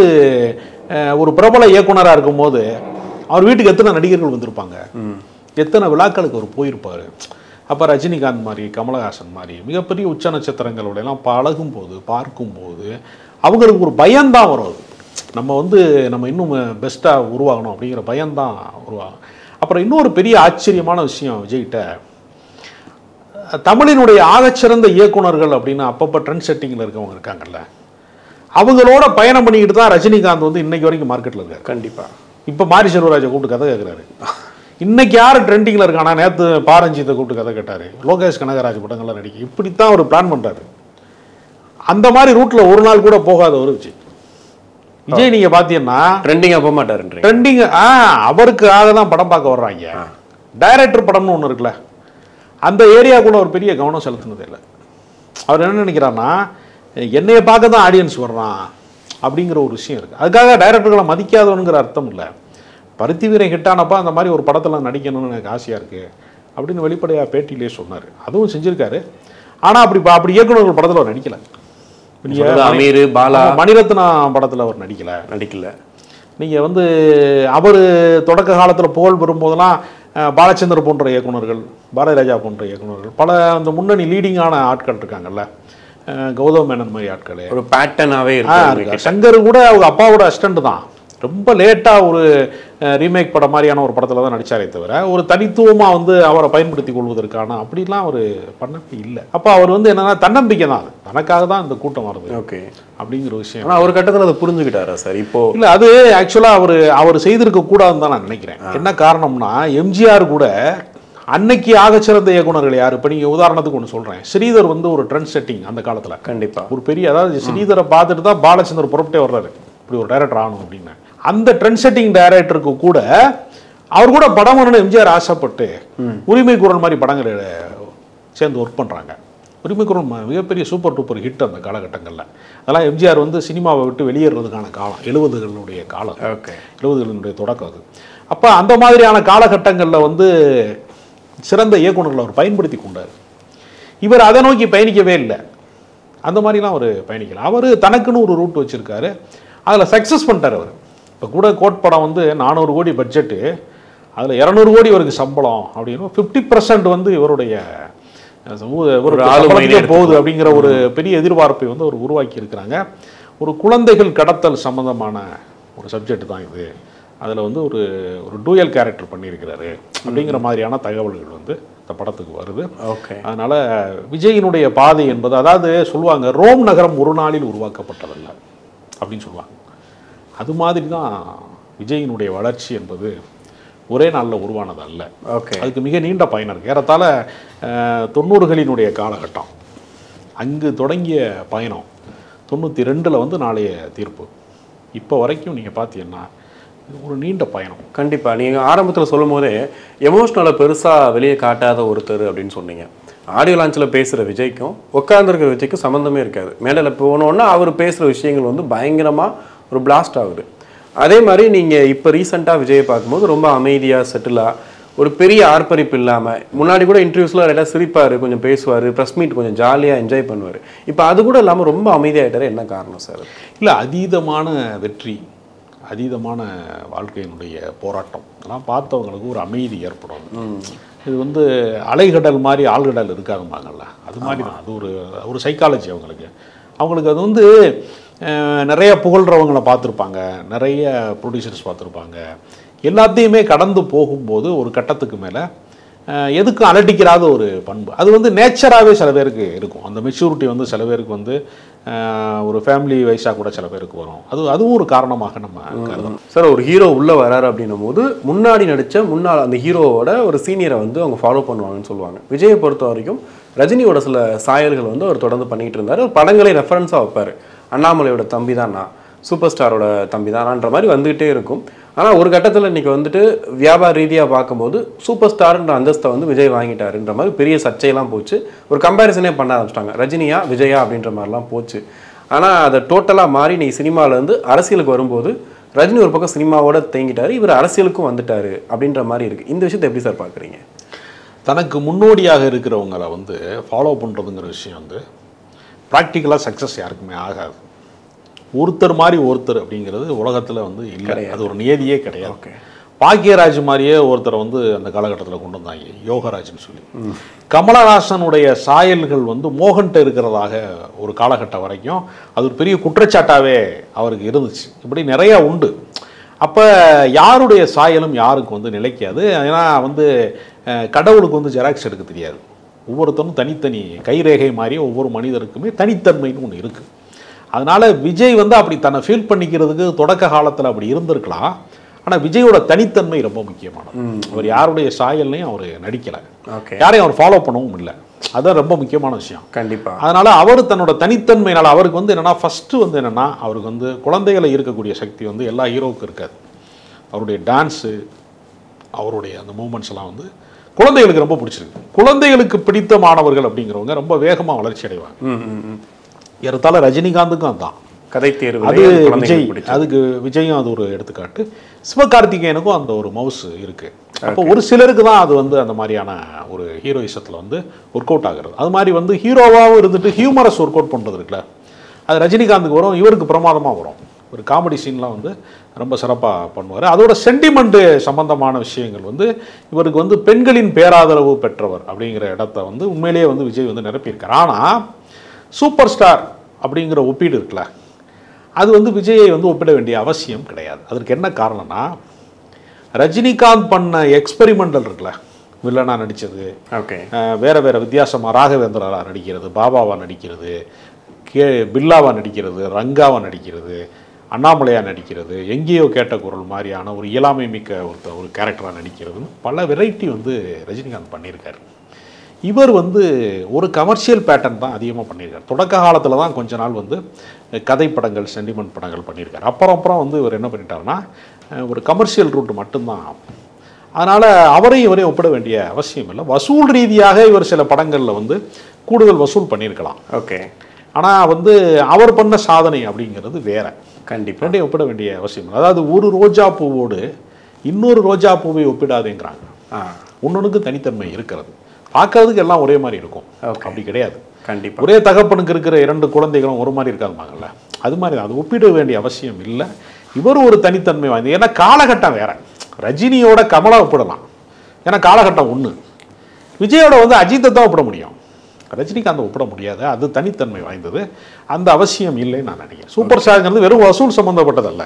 ஒரு பிரபல இயக்குனராக இருக்கும்போது அவர் வீட்டுக்கு எத்தனை நடிகர்கள் வந்திருப்பாங்க, எத்தனை விழாக்களுக்கு அவர் போயிருப்பார். அப்போ ரஜினிகாந்த் மாதிரி, கமலஹாசன் மாதிரி மிகப்பெரிய உச்ச நட்சத்திரங்களோட எல்லாம் பழகும் போது பார்க்கும்போது அவங்களுக்கு ஒரு பயம்தான் வரும். நம்ம வந்து நம்ம இன்னும் பெஸ்ட்டாக உருவாகணும் அப்படிங்கிற பயம்தான் உருவாகும். அப்புறம் இன்னொரு பெரிய ஆச்சரியமான விஷயம் விஜய்கிட்ட, தமிழினுடைய ஆகச்சிறந்த இயக்குனர்கள் அப்படின்னு அப்பப்போ ட்ரெண்ட் செட்டிங்கில் இருக்கவங்க இருக்காங்கல்ல, அவங்களோட பயணம் பண்ணிக்கிட்டு தான் ரஜினிகாந்த் வந்து இன்னைக்கு வரைக்கும் மார்க்கெட்டில் இருக்காரு. கண்டிப்பாக இப்போ மாரி செல்வராஜை கூப்பிட்டு கதை கேட்குறாரு. இன்னைக்கு யார் ட்ரெண்டிங்கில் இருக்கானா, நேற்று பாரஞ்சித்தை கூப்பிட்டு கதை கேட்டார், லோகேஷ் கனகராஜ் படங்கள்லாம் நடிக்க. இப்படித்தான் அவர் பிளான் பண்ணுறாரு. அந்த மாதிரி ரூட்டில் ஒரு நாள் கூட போகாத ஒரு விஜய். விஜய் நீங்கள் பார்த்தீங்கன்னா ட்ரெண்டிங்காக போக மாட்டார். ட்ரெண்டிங் ஆ அவருக்காக தான் படம் பார்க்க வர்றாங்க. டைரக்டர் படம்னு ஒன்று இருக்குல்ல, அந்த ஏரியாக்குள்ள ஒரு பெரிய கவனம் செலுத்தினதே இல்லை. அவர் என்ன நினைக்கிறாருன்னா, என்னையை பார்க்க தான் ஆடியன்ஸ் வர்றான் அப்படிங்கிற ஒரு விஷயம் இருக்குது. அதுக்காக டைரக்டர்களை மதிக்காதவனுங்கிற அர்த்தம் இல்லை. பருத்தி வீரன் ஹிட்டானப்பா அந்த மாதிரி ஒரு படத்தில் நடிக்கணும்னு எனக்கு ஆசையாக இருக்குது அப்படின்னு வெளிப்படையாக பேட்டியிலே சொன்னார். அதுவும் செஞ்சுருக்காரு. ஆனால் அப்படி அப்படி இயக்குநர்கள் படத்தில் அவர் நடிக்கலை. அமீர், பாலா, மணிரத்னா படத்தில் அவர் நடிக்கலை நடிக்கல நீங்கள் வந்து அவர் தொடக்க காலத்தில் புகழ் பெறும்போதெல்லாம் பாலச்சந்தர் போன்ற இயக்குநர்கள், பாரதி ராஜா போன்ற இயக்குநர்கள், பல அந்த முன்னணி லீடிங்கான ஆட்கள் இருக்காங்கல்ல, கௌதம் மேனன் மாதிரி ஆட்கள் ஒரு பேட்டர்னாகவே இருக்கு. சங்கர் கூட அவங்க அப்பாவோட அசிஸ்டண்ட் தான். ரொம்ப லேட்டாக ஒரு ரீமேக் படம் மாதிரியான ஒரு படத்தில் தான் நடித்தாரே தவிர ஒரு தனித்துவமாக வந்து அவரை பயன்படுத்தி கொள்வதற்கான அப்படிலாம் அவர் பண்ணப்போ இல்லை. அப்போ அவர் வந்து என்னன்னா தன்னம்பிக்கை தான், தனக்காக தான் இந்த கூட்டம் வருது ஓகே அப்படிங்கிற விஷயம். ஆனால் ஒரு கட்டத்தில் அதை புரிஞ்சுக்கிட்டாரா சார்? இப்போ இல்லை, அது ஆக்சுவலாக அவர் அவர் செய்திருக்க கூடாதுன்னு தான் நான் நினைக்கிறேன். என்ன காரணம்னா, எம்ஜிஆர் கூட அன்னைக்கு ஆகச்சிறந்த இயக்குநர்கள் யார்? இப்போ நீங்கள் உதாரணத்துக்கு ஒன்று சொல்கிறேன், ஸ்ரீதர் வந்து ஒரு ட்ரெண்ட் செட்டிங் அந்த காலத்தில் கண்டிப்பாக ஒரு பெரிய, அதாவது ஸ்ரீதரை பார்த்துட்டு தான் பாலச்சந்தர் புறப்பட்டே வர்றாரு இப்படி ஒரு டைரக்டர் ஆகணும் அப்படின்னு. அந்த ட்ரெண்ட் செட்டிங் டைரக்டருக்கு கூட அவர் கூட படம் வரணும் எம்ஜிஆர் ஆசைப்பட்டு உரிமை குரல் மாதிரி படங்களை சேர்ந்து ஒர்க் பண்ணுறாங்க. உரிமை குரல் மிகப்பெரிய சூப்பர் டூப்பர் ஹிட் அந்த காலகட்டங்களில். அதெல்லாம் எம்ஜிஆர் வந்து சினிமாவை விட்டு வெளியேறதுக்கான காலம் எழுபதுகளுடைய காலம், ஓகே எழுபதுகளினுடைய தொடக்கம் அது. அப்போ அந்த மாதிரியான காலகட்டங்களில் வந்து சிறந்த இயக்குநர்களை அவர் பயன்படுத்தி கொண்டார். இவர் அதை நோக்கி பயணிக்கவே இல்லை. அந்த மாதிரிலாம் அவர் பயணிக்கல. அவர் தனக்குன்னு ஒரு ரூட் வச்சுருக்காரு, அதில் சக்ஸஸ் பண்ணிட்டார் அவர். இப்போ கூட கோட் படம் வந்து நானூறு கோடி பட்ஜெட்டு, அதில் இரநூறு கோடி இவருக்கு சம்பளம் அப்படின்னு ஃபிஃப்டி பர்சன்ட் வந்து இவருடைய போகுது அப்படிங்கிற ஒரு பெரிய எதிர்பார்ப்பை வந்து அவர் உருவாக்கி இருக்கிறாங்க. ஒரு குழந்தைகள் கடத்தல் சம்பந்தமான ஒரு சப்ஜெக்ட் தான் இது. அதில் வந்து ஒரு ஒரு டூயல் கேரக்டர் பண்ணியிருக்கிறாரு அப்படிங்கிற மாதிரியான தகவல்கள் வந்து இந்த படத்துக்கு வருது. ஓகே, அதனால் விஜயினுடைய பாதை என்பது, அதாவது சொல்லுவாங்க ரோம் நகரம் ஒரு நாளில் உருவாக்கப்பட்டதல்ல அப்படின்னு சொல்லுவாங்க. அது மாதிரி தான் விஜயினுடைய வளர்ச்சி என்பது ஒரே நாளில் உருவானது அல்ல. ஓகே, அதுக்கு மிக நீண்ட பயணம் இருக்குது. ஏறத்தாழ தொண்ணூறுகளினுடைய காலகட்டம் அங்கு தொடங்கிய பயணம் தொண்ணூற்றி ரெண்டில் வந்து நாளைய தீர்ப்பு இப்போ வரைக்கும் நீங்கள் பார்த்தீங்கன்னா ஒரு நீண்ட பயணம். கண்டிப்பாக நீங்கள் ஆரம்பத்தில் சொல்லும் போதே எமோஷ்னலை பெருசாக வெளியே காட்டாத ஒருத்தர் அப்படின்னு சொன்னீங்க. ஆடியோ லான்ச்சில் பேசுகிற விஜய்க்கும் உட்காந்துருக்கிற விஜய்க்கும் சம்மந்தமே இருக்காது. மேடையில் போனோன்னா அவர் பேசுகிற விஷயங்கள் வந்து பயங்கரமாக ஒரு பிளாஸ்ட் ஆகுது. அதே மாதிரி நீங்கள் இப்போ ரீசெண்டாக விஜயை பார்க்கும்போது ரொம்ப அமைதியாக செட்டிலாக ஒரு பெரிய ஆர்ப்பரிப்பு இல்லாமல், முன்னாடி கூட இன்டர்வியூஸில் ரெண்டாக சிரிப்பார், கொஞ்சம் பேசுவார், ப்ரெஸ் மீட் கொஞ்சம் ஜாலியாக என்ஜாய் பண்ணுவார். இப்போ அது கூட இல்லாமல் ரொம்ப அமைதியாகிட்டார். என்ன காரணம் சார்? இல்லை, அதீதமான வெற்றி, அதீதமான வாழ்க்கையினுடைய போராட்டம், அதெல்லாம் பார்த்தவங்களுக்கு ஒரு அமைதி ஏற்படும். இது வந்து அலைகடல் மாதிரி ஆழ்கடல் இருக்காதுமாங்கல்ல, அது மாதிரி தான். அது ஒரு ஒரு சைக்காலஜி அவங்களுக்கு. அவங்களுக்கு அது வந்து நிறைய புகழ்கிறவங்களை பார்த்துருப்பாங்க, நிறைய ப்ரொடியூசர்ஸ் பார்த்துருப்பாங்க. எல்லாத்தையுமே கடந்து போகும்போது ஒரு கட்டத்துக்கு மேலே எதுக்கும் அலட்டிக்கிறாத ஒரு பண்பு அது வந்து நேச்சராகவே சில பேருக்கு இருக்கும். அந்த மெச்சூரிட்டி வந்து சில பேருக்கு வந்து ஒரு ஃபேமிலி வைஸாக கூட சில பேருக்கு வரும். அது அதுவும் ஒரு காரணமாக நம்ம கருதணும். சார், ஒரு ஹீரோ உள்ளே வராரு அப்படின்னும் போது முன்னாடி நடித்த முன்னாள் அந்த ஹீரோவோட ஒரு சீனியரை வந்து அவங்க ஃபாலோ பண்ணுவாங்கன்னு சொல்லுவாங்க. விஜயை பொறுத்த வரைக்கும் ரஜினியோட சில சாயல்கள் வந்து அவர் தொடர்ந்து பண்ணிகிட்டு இருந்தார். ஒரு படங்களை ரெஃபரன்ஸாக வைப்பார். அண்ணாமலையோட தம்பி தான் நான், சூப்பர் ஸ்டாரோட தம்பி தானான்ற மாதிரி வந்துகிட்டே இருக்கும். ஆனால் ஒரு கட்டத்தில் இன்றைக்கி வந்துட்டு வியாபார ரீதியாக பார்க்கும்போது சூப்பர் ஸ்டார்ன்ற அந்தஸ்தை வந்து விஜய் வாங்கிட்டாருன்ற மாதிரி பெரிய சர்ச்சையெல்லாம் போச்சு. ஒரு கம்பேரிசனே பண்ண ஆரம்பிச்சிட்டாங்க, ரஜினியா விஜயா அப்படின்ற மாதிரிலாம் போச்சு. ஆனால் அதை டோட்டலாக மாறி நீ சினிமாவிலேருந்து அரசியலுக்கு வரும்போது ரஜினி ஒரு பக்கம் சினிமாவோட தேங்கிட்டார், இவர் அரசியலுக்கும் வந்துட்டார் அப்படின்ற மாதிரி இருக்குது. இந்த விஷயத்தை எப்படி சார் பார்க்குறீங்க? தனக்கு முன்னோடியாக இருக்கிறவங்களை வந்து ஃபாலோ பண்ணுறதுங்கிற விஷயம் வந்து ப்ராக்டிக்கலாக சக்ஸஸ் யாருக்குமே ஆகாது. ஒருத்தர் மாதிரி ஒருத்தர் அப்படிங்கிறது உலகத்தில் வந்து இல்லை, அது ஒரு நியதியே கிடையாது. ஓகே, பாக்கியராஜ் மாதிரியே ஒருத்தரை வந்து அந்த காலகட்டத்தில் கொண்டு வந்தாங்க, யோகராஜ்னு சொல்லி. கமலஹாசனுடைய சாயல்கள் வந்து மோகன்கிட்ட இருக்கிறதாக ஒரு காலகட்டம் வரைக்கும் அது ஒரு பெரிய குற்றச்சாட்டாகவே அவருக்கு இருந்துச்சு. இப்படி நிறையா உண்டு. அப்போ யாருடைய சாயலும் யாருக்கு வந்து நிலைக்காது. ஏன்னா வந்து கடவுளுக்கு வந்து ஜெராக்ஸ் எடுக்க தெரியாது. ஒவ்வொருத்தரும் தனித்தனி கைரேகை மாதிரி ஒவ்வொரு மனிதருக்குமே தனித்தன்மைன்னு ஒன்று இருக்குது. அதனால் விஜய் வந்து அப்படி தன்னை ஃபீல் பண்ணிக்கிறதுக்கு தொடக்க காலத்தில் அப்படி இருந்திருக்கலாம். ஆனால் விஜயோட தனித்தன்மை ரொம்ப முக்கியமானது. அவர் யாருடைய சாயல்லையும் அவர் நடிக்கலை, யாரையும் அவர் ஃபாலோ பண்ணவும் இல்லை. அதுதான் ரொம்ப முக்கியமான விஷயம். கண்டிப்பாக. அதனால் அவர் தன்னோட தனித்தன்மையினால் அவருக்கு வந்து என்னென்னா, ஃபஸ்ட்டு வந்து என்னென்னா, அவருக்கு வந்து குழந்தைகளை இருக்கக்கூடிய சக்தி வந்து எல்லா ஹீரோவுக்கும் இருக்காது. அவருடைய டான்ஸு, அவருடைய அந்த மூமெண்ட்ஸ் எல்லாம் வந்து குழந்தைகளுக்கு ரொம்ப பிடிச்சிருக்கு. குழந்தைகளுக்கு பிடித்த மாணவர்கள் அப்படிங்கிறவங்க ரொம்ப வேகமாக வளர்ச்சி அடைவாங்க. ஏறத்தாழ ரஜினிகாந்துக்கும் அதான் கதை தேர்வு. அது விஜய், அதுக்கு விஜயும் அது ஒரு எடுத்துக்காட்டு. சிவகார்த்திகேயனுக்கும் அந்த ஒரு மவுஸ் இருக்கு. அப்போ ஒரு சிலருக்கு தான் அது வந்து அந்த மாதிரியான ஒரு ஹீரோயிசத்தில் வந்து ஒர்க் அவுட் ஆகுறது. அது மாதிரி வந்து ஹீரோவாகவும் இருந்துட்டு ஹியூமரஸ் ஒர்க் அவுட் பண்ணுறது இருக்குல்ல, அது ரஜினிகாந்துக்கு வரும், இவருக்கு பிரமாதமாக வரும். ஒரு காமெடி சீன்லாம் வந்து ரொம்ப சிறப்பாக பண்ணுவார். அதோட சென்டிமெண்ட்டு சம்பந்தமான விஷயங்கள் வந்து இவருக்கு வந்து பெண்களின் பேராதரவு பெற்றவர் அப்படிங்கிற இடத்த வந்து உண்மையிலேயே வந்து விஜய் வந்து நிரப்பியிருக்கார். ஆனால் சூப்பர் ஸ்டார் அப்படிங்கிற ஒப்பீடு இருக்குல்ல, அது வந்து விஜயை வந்து ஒப்பிட வேண்டிய அவசியம் கிடையாது. அதற்கு என்ன காரணம்னா, ரஜினிகாந்த் பண்ண எக்ஸ்பெரிமெண்டல் இருக்குல்ல, வில்லனா நடித்தது, ஓகே, வேற வேற வித்தியாசமாக ராகவேந்திரா நடிக்கிறது, பாபாவா நடிக்கிறது, கே பில்லாவா நடிக்கிறது, ரங்காவா நடிக்கிறது, அண்ணாமலையா நடிக்கிறது, எங்கேயோ கேட்ட குரல் மாதிரியான ஒரு இயலாமை மிக்க ஒருத்த ஒரு கேரக்டராக நடிக்கிறதுன்னு பல வெரைட்டி வந்து ரஜினிகாந்த் பண்ணியிருக்காரு. இவர் வந்து ஒரு கமர்ஷியல் பேட்டர்ன் தான் அதிகமாக பண்ணியிருக்கார். தொடக்க காலத்தில் தான் கொஞ்ச நாள் வந்து கதை படங்கள், சென்டிமெண்ட் படங்கள் பண்ணியிருக்கார். அப்புறம் அப்புறம் வந்து இவர் என்ன பண்ணிட்டாருன்னா ஒரு கமர்ஷியல் ரூட் மட்டும்தான். அதனால் அவரையும் இவரையும் ஒப்பிட வேண்டிய அவசியம் இல்லை. வசூல் ரீதியாக இவர் சில படங்களில் வந்து கூடுதல் வசூல் பண்ணியிருக்கலாம். ஓகே, ஆனால் வந்து அவர் பண்ண சாதனை அப்படிங்கிறது வேற. கண்டிப்பாக ரெண்டையும் ஒப்பிட வேண்டிய அவசியம் இல்லை. அதாவது ஒரு ரோஜா பூவோடு இன்னொரு ரோஜா பூவை ஒப்பிடாதேங்கிறாங்க. ஒன்னொன்றுக்கு தனித்தன்மை இருக்கிறது. பார்க்கறதுக்கு எல்லாம் ஒரே மாதிரி இருக்கும், அப்படி கிடையாது. கண்டிப்பாக ஒரே தகப்பனுக்கு இருக்கிற இரண்டு குழந்தைகளும் ஒரு மாதிரி இருக்காதுமாங்கல்ல, அது மாதிரி அது ஒப்பிட வேண்டிய அவசியம் இல்லை. இவர் ஒரு தனித்தன்மை வாய்ந்தது. ஏன்னா காலகட்டம் வேற. ரஜினியோட கமலா ஒப்பிடலாம், ஏன்னா காலகட்டம் ஒன்று. விஜயோட வந்து அஜித்தை தான் ஒப்பிட முடியும், ரஜினிகாந்த் ஒப்பிட முடியாது. அது தனித்தன்மை வாய்ந்தது, அந்த அவசியம் இல்லைன்னு நான் நினைக்கிறேன். சூப்பர் ஸ்டார்ங்கிறது வெறும் வசூல் சம்மந்தப்பட்டதல்ல,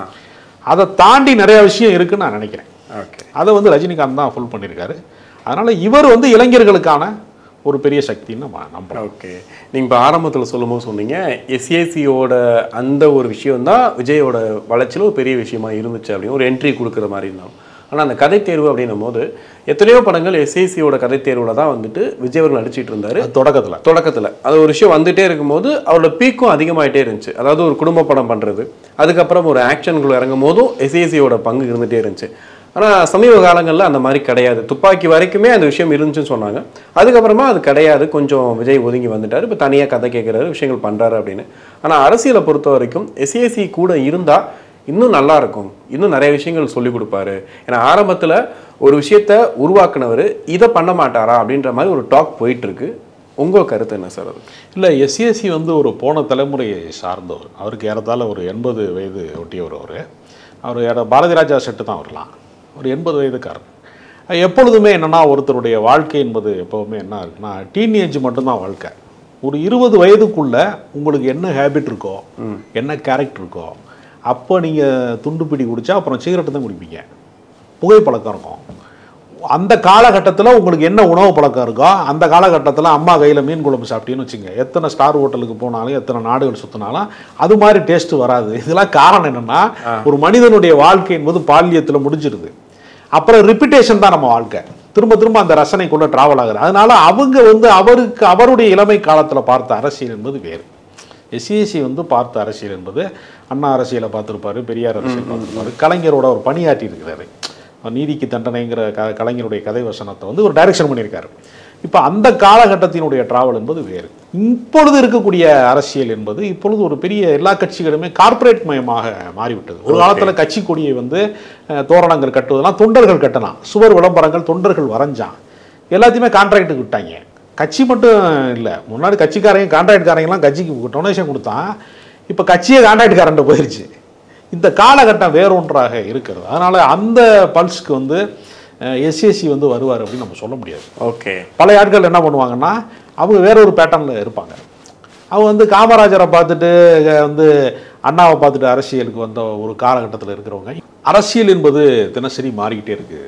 அதை தாண்டி நிறைய விஷயம் இருக்குன்னு நான் நினைக்கிறேன். ஓகே, அதை வந்து ரஜினிகாந்த் தான் ஃபுல் பண்ணியிருக்காரு. அதனால் இவர் வந்து இளைஞர்களுக்கான ஒரு பெரிய சக்தின்னு நம்ம நம்பலாம். ஓகே, நீங்கள் இப்போ ஆரம்பத்தில் சொல்லும்போது சொன்னீங்க எஸ்ஏசியோட அந்த ஒரு விஷயம் தான் விஜயோட வளர்ச்சியில் ஒரு பெரிய விஷயமா இருந்துச்சு அப்படின்னு, ஒரு என்ட்ரி கொடுக்குற மாதிரி இருந்தாலும். ஆனால் அந்த கதை தேர்வு அப்படின்னும் போது எத்தனையோ படங்கள் எஸ்ஏசியோட கதை தேர்வில் தான் வந்துட்டு விஜய் அவர்கள் நடிச்சிட்டு இருந்தார். தொடக்கத்தில் தொடக்கத்தில் அது ஒரு விஷயம் வந்துகிட்டே இருக்கும்போது அவரோட பீக்கும் அதிகமாகிட்டே இருந்துச்சு. அதாவது ஒரு குடும்ப படம் பண்ணுறது, அதுக்கப்புறம் ஒரு ஆக்ஷன்குள்ளே இறங்கும் போதும் எஸ்ஏசியோட பங்கு இருந்துகிட்டே இருந்துச்சு. ஆனால் சமீப காலங்களில் அந்த மாதிரி கிடையாது. துப்பாக்கி வரைக்குமே அந்த விஷயம் இருந்துச்சுன்னு சொன்னாங்க. அதுக்கப்புறமா அது கிடையாது, கொஞ்சம் விஜய் ஒதுங்கி வந்துட்டார், இப்போ தனியாக கதை கேட்குறாரு, விஷயங்கள் பண்ணுறாரு அப்படின்னு. ஆனால் அரசியலை பொறுத்த வரைக்கும் எஸ்ஏசி கூட இருந்தால் இன்னும் நல்லா இருக்கும், இன்னும் நிறைய விஷயங்கள் சொல்லிக் கொடுப்பாரு. ஏன்னா ஆரம்பத்தில் ஒரு விஷயத்த உருவாக்குனவர் இதை பண்ண மாட்டாரா அப்படின்ற மாதிரி ஒரு டாக் போயிட்டு இருக்கு. உங்கள் கருத்து என்ன சார் அது? இல்லை, எஸ்ஏசி வந்து ஒரு போன தலைமுறையை சார்ந்தவர். அவருக்கு ஏறத்தாழ ஒரு எண்பது வயது ஒட்டியவர். அவர் அவர் பாரதி ராஜா செட்டு தான் வரலாம், ஒரு எண்பது வயதுக்காரர். எப்பொழுதுமே என்னென்னா ஒருத்தருடைய வாழ்க்கை என்பது எப்போவுமே என்ன இருக்குன்னா டீனேஜ் மட்டும்தான் வாழ்க்கை. ஒரு இருபது வயதுக்குள்ளே உங்களுக்கு என்ன ஹேபிட் இருக்கோ, என்ன கேரக்டர் இருக்கோ, அப்போ நீங்கள் துண்டு பிடி குடித்தா அப்புறம் சிகரெட்டு தான் குடிப்பீங்க, புகைப்பழக்கம் இருக்கும். அந்த காலகட்டத்தில் உங்களுக்கு என்ன உணவு பழக்கம் இருக்கோ, அந்த காலகட்டத்தில் அம்மா கையில் மீன் குழம்பு சாப்பிட்டீங்கன்னு வச்சுங்க, எத்தனை ஸ்டார் ஹோட்டலுக்கு போனாலும் எத்தனை நாடுகள் சுற்றினாலும் அது மாதிரி டேஸ்ட்டு வராது. இதெல்லாம் காரணம் என்னென்னா ஒரு மனிதனுடைய வாழ்க்கை என்பது பால்யத்தில் முடிஞ்சிருது. அப்புறம் ரிப்பிட்டேஷன் தான் நம்ம வாழ்க்கை, திரும்ப திரும்ப அந்த ரசனைக்குள்ளே ட்ராவல் ஆகுது. அதனால அவங்க வந்து அவருக்கு அவருடைய இளமை காலத்தில் பார்த்த அரசியல் என்பது வேறு. எஸ்சிஎஸ்சி வந்து பார்த்த அரசியல் என்பது அண்ணா அரசியலை பார்த்துருப்பாரு, பெரியார் அரசியல் பார்த்துருப்பாரு, கலைஞரோட ஒரு பணியாற்றி இருக்கிறாரு. நீதிக்கு தண்டனைங்கிற க கலைஞருடைய கதை வசனத்தை வந்து ஒரு டைரக்ஷன் பண்ணியிருக்காரு. இப்போ அந்த காலகட்டத்தினுடைய டிராவல் என்பது வேறு. இப்பொழுது இருக்கக்கூடிய அரசியல் என்பது இப்பொழுது ஒரு பெரிய எல்லா கட்சிகளுமே கார்ப்பரேட் மயமாக மாறிவிட்டது. ஒரு காலத்தில் கட்சி கொடியை வந்து தோரணங்கள் கட்டுவதெல்லாம் தொண்டர்கள் கட்டலாம், சுவர் விளம்பரங்கள் தொண்டர்கள் வரைஞ்சான், எல்லாத்தையுமே கான்ட்ராக்டுக்கு விட்டாங்க. கட்சி மட்டும் இல்லை, முன்னாடி கட்சிக்காரங்க கான்ட்ராக்ட்காரங்கெல்லாம் கட்சிக்கு டொனேஷன் கொடுத்தான், இப்போ கட்சியே கான்ட்ராக்ட்காரன்ட்ட போயிடுச்சு. இந்த காலகட்டம் வேறொன்றாக இருக்கிறது. அதனால் அந்த பல்ஸ்க்கு வந்து எஸ்சிஎஸ்சி வந்து வருவார் அப்படின்னு நம்ம சொல்ல முடியாது. ஓகே, பல ஆட்கள் என்ன பண்ணுவாங்கன்னா அவங்க வேற ஒரு பேட்டர்னில் இருப்பாங்க. அவங்க வந்து காமராஜரை பார்த்துட்டு வந்து அண்ணாவை பார்த்துட்டு அரசியலுக்கு வந்த ஒரு காலகட்டத்தில் இருக்கிறவங்க. அரசியல் என்பது தினசரி மாறிக்கிட்டே இருக்குது.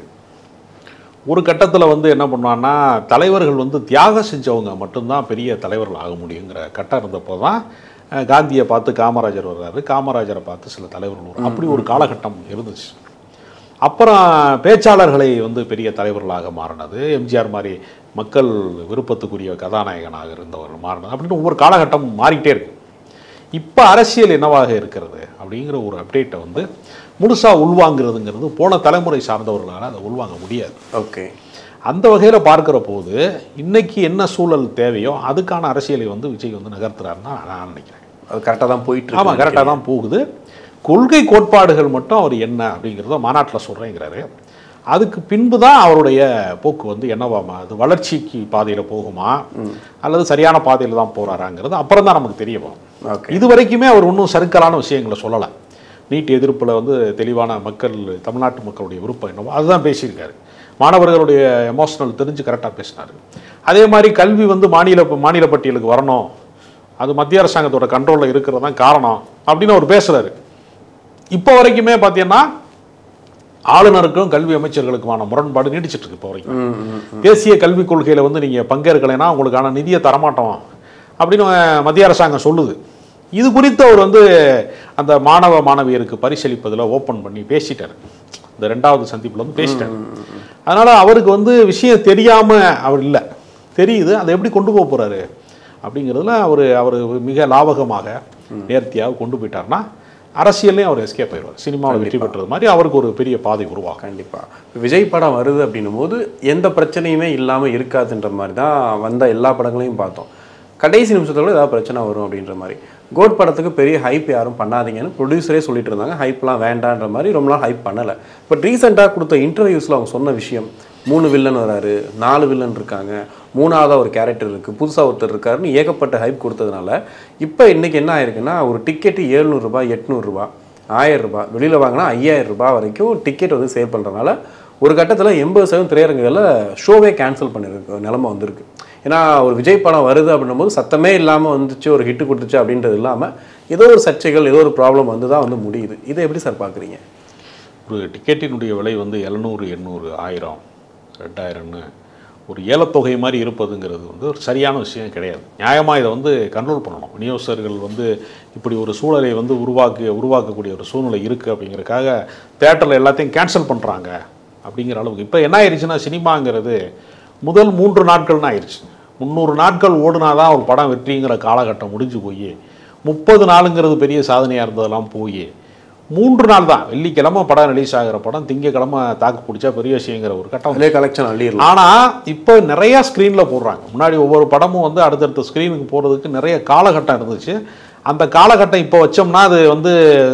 ஒரு கட்டத்தில் வந்து என்ன பண்ணுவான்னா தலைவர்கள் வந்து தியாகம் செஞ்சவங்க மட்டும்தான் பெரிய தலைவர்கள் ஆக முடியுங்கிற கட்டம் இருந்தப்போ தான் காந்தியை பார்த்து காமராஜர் வர்றாரு, காமராஜரை பார்த்து சில தலைவர்கள் வர்றாரு. அப்படி ஒரு காலகட்டம் இருந்துச்சு. அப்புறம் பேச்சாளர்களை வந்து பெரிய தலைவர்களாக மாறினது, எம்ஜிஆர் மாதிரி மக்கள் விருப்பத்துக்குரிய கதாநாயகனாக இருந்தவர் மாறினது, அப்படின்னு ஒவ்வொரு காலகட்டம் மாறிக்கிட்டே இருக்கு. இப்போ அரசியல் என்னவாக இருக்கிறது அப்படிங்கிற ஒரு அப்டேட்டை வந்து முழுசாக உள்வாங்கிறதுங்கிறது போன தலைமுறை சார்ந்தவர்களால் அதை உள்வாங்க முடியாது. ஓகே, அந்த வகையில் பார்க்குற போது இன்னைக்கு என்ன சூழல் தேவையோ அதுக்கான அரசியலை வந்து விஜய் வந்து நகர்த்துறாருன்னா நான் நினைக்கிறேன். அது கரெக்டாக தான் போயிட்டு ஆமாம், கரெக்டாக தான் போகுது. கொள்கை கோட்பாடுகள் மட்டும் அவர் என்ன அப்படிங்கிறத மாநாட்டில் சொல்கிறேங்கிறாரு. அதுக்கு பின்பு தான் அவருடைய போக்கு வந்து என்னவாமா, அது வளர்ச்சிக்கு பாதையில் போகுமா அல்லது சரியான பாதையில் தான் போகிறாராங்கிறது அப்புறம் தான் நமக்கு தெரிய வரும். இது வரைக்குமே அவர் இன்னும் சறுக்கலான விஷயங்களை சொல்லலை. நீட் எதிர்ப்பில் வந்து தெளிவான மக்கள், தமிழ்நாட்டு மக்களுடைய விருப்பம் என்னவோ அதுதான் பேசியிருக்காரு. மாணவர்களுடைய எமோஷனல் தெரிஞ்சு கரெக்டாக பேசினார். அதே மாதிரி கல்வி வந்து மாநில மாநில பட்டியலுக்கு வரணும், அது மத்திய அரசாங்கத்தோட கண்ட்ரோலில் இருக்கிறது தான் காரணம் அப்படின்னு அவர் பேசுகிறாரு. இப்போ வரைக்குமே பார்த்தீங்கன்னா ஆளுநருக்கும் கல்வி அமைச்சர்களுக்குமான முரண்பாடு நீடிச்சிட்டு இருக்கு. இப்போ வரைக்கும் தேசிய கல்விக் கொள்கையில் வந்து நீங்கள் பங்கேற்கலைன்னா உங்களுக்கான நிதியை தரமாட்டோம் அப்படின்னு மத்திய அரசாங்கம் சொல்லுது. இது குறித்து அவர் வந்து அந்த மாணவ மாணவியருக்கு பரிசளிப்பதில் ஓப்பன் பண்ணி பேசிட்டார். இந்த ரெண்டாவது சந்திப்பில் வந்து பேசிட்டார். அதனால் அவருக்கு வந்து விஷயம் தெரியாமல் அவர் இல்லை, தெரியுது. அதை எப்படி கொண்டு போக போகிறாரு அப்படிங்கிறதுல அவர் அவர் மிக லாபகமாக நேர்த்தியாக கொண்டு போயிட்டார்னா அரசியல்லையும் அவர் எஸ்கேப் ஆயிடுவார். சினிமாவில் வெற்றி பெற்றது மாதிரி அவருக்கு ஒரு பெரிய பாதை உருவாகும். கண்டிப்பாக விஜய் படம் வருது அப்படின்னும் போது எந்த பிரச்சனையுமே இல்லாமல் இருக்காதுன்ற மாதிரி தான் வந்த எல்லா படங்களையும் பார்த்தோம். கடைசி நிமிஷத்தோட ஏதாவது பிரச்சனை வரும் அப்படின்ற மாதிரி. கோட் படத்துக்கு பெரிய ஹைப் யாரும் பண்ணாதீங்கன்னு ப்ரொடியூசரே சொல்லிட்டு இருந்தாங்க. ஹைப்லாம் வேண்டான்ற மாதிரி ரொம்ப நாள் ஹைப் பண்ணலை. பட் ரீசெண்டாக கொடுத்த இன்டர்வியூஸில் அவங்க சொன்ன விஷயம், மூணு வில்லன் வராரு, நாலு வில்லன் இருக்காங்க, மூணாவதாக ஒரு கேரக்டர் இருக்குது, புதுசாக ஒருத்தர் இருக்காருன்னு ஏகப்பட்ட ஹைப் கொடுத்ததுனால இப்போ இன்றைக்கி என்ன ஆயிருக்குன்னா, ஒரு டிக்கெட்டு ஏழ்நூறுரூபா எட்நூறுரூபா ஆயிரம் ரூபாய் வெளியில் வாங்கினா ஐயாயிரம் ரூபாய் வரைக்கும் டிக்கெட் வந்து சேல் பண்ணுறதுனால ஒரு கட்டத்தில் எண்பது சதவீதம் திரையரங்குகளில் ஷோவே கேன்சல் பண்ணியிருக்கு நிலமை வந்திருக்கு. ஏன்னா ஒரு விஜய் படம் வருது அப்படின்னும் போது சத்தமே இல்லாமல் வந்துச்சு, ஒரு ஹிட்டு கொடுத்துச்சு அப்படின்றது இல்லாமல் ஏதோ ஒரு சர்ச்சைகள், ஏதோ ஒரு ப்ராப்ளம் வந்து தான் வந்து முடியுது. இதை எப்படி சார் பார்க்குறீங்க? ஒரு டிக்கெட்டினுடைய விலை வந்து எழுநூறு எண்ணூறு ஆயிரம் ரெண்டாயிரம்னு ஒரு ஏலத்தொகை மாதிரி இருப்பதுங்கிறது வந்து ஒரு சரியான விஷயம் கிடையாது. நியாயமாக இதை வந்து கண்ட்ரோல் பண்ணணும். விநியோகஸ்தர்கள் வந்து இப்படி ஒரு சூழலை வந்து உருவாக்கி உருவாக்கக்கூடிய ஒரு சூழ்நிலை இருக்குது அப்படிங்கிறதுக்காக தேட்டரில் எல்லாத்தையும் கேன்சல் பண்ணுறாங்க அப்படிங்கிற அளவுக்கு. இப்போ என்ன ஆயிடுச்சுன்னா, சினிமாங்கிறது முதல் மூன்று நாட்கள்னு ஆயிடுச்சு. முந்நூறு நாட்கள் ஓடுனாதான் ஒரு படம் வெற்றிங்கிற காலகட்டம் முடிஞ்சு போய் முப்பது நாளுங்கிறது பெரிய சாதனையாக இருந்ததெல்லாம் போய் மூன்று நாள் தான். வெள்ளிக்கிழமை படம் ரிலீஸ் ஆகிற படம் திங்கக்கிழமை தாக்கு பிடிச்சா பெரிய விஷயங்கிற ஒரு கட்டம் கலெக்ஷன் அள்ளிடலாம். ஆனால் இப்போ நிறையா ஸ்க்ரீனில் போடுறாங்க. முன்னாடி ஒவ்வொரு படமும் வந்து அடுத்தடுத்த ஸ்க்ரீனுக்கு போகிறதுக்கு நிறைய காலகட்டம் இருந்துச்சு. அந்த காலகட்டம் இப்போ வச்சோம்னா அது வந்து